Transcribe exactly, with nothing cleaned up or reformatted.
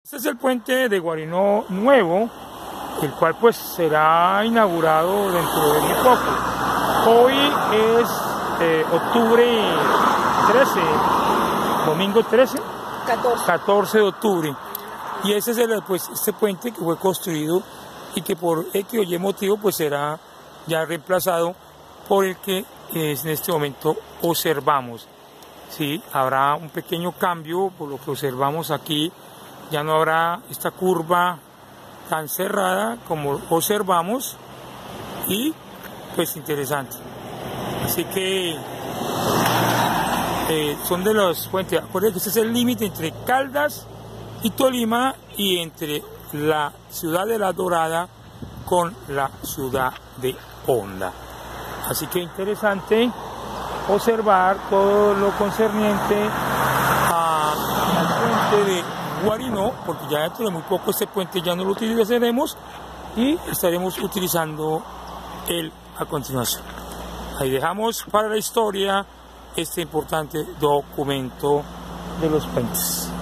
Este es el puente de Guarinó Nuevo, el cual pues será inaugurado dentro de muy poco. Hoy es eh, octubre trece, domingo trece, catorce. catorce de octubre. Y ese es el, pues, este puente que fue construido y que por X o Y motivo pues será ya reemplazado por el que es en este momento observamos. Sí, habrá un pequeño cambio por lo que observamos aquí. Ya no habrá esta curva tan cerrada como observamos y pues interesante. Así que eh, son de los puentes. Acuérdense que este es el límite entre Caldas y Tolima y entre la ciudad de La Dorada con la ciudad de Honda. Así que interesante observar todo lo concerniente a, al puente de Guarinó, porque ya dentro de muy poco este puente ya no lo utilizaremos y estaremos utilizando él a continuación. Ahí dejamos para la historia este importante documento de los puentes.